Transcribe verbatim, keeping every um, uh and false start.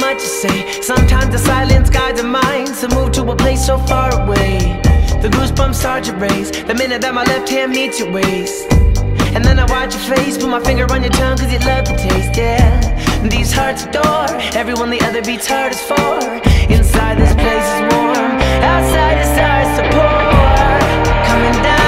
much to say. Sometimes the silence guides our minds to move to a place so far away. The goosebumps start to raise the minute that my left hand meets your waist. And then I watch your face, put my finger on your tongue cause you love the taste, yeah. These hearts adore everyone the other beats hardest for. Inside this place is warm, outside it starts to pour. Coming down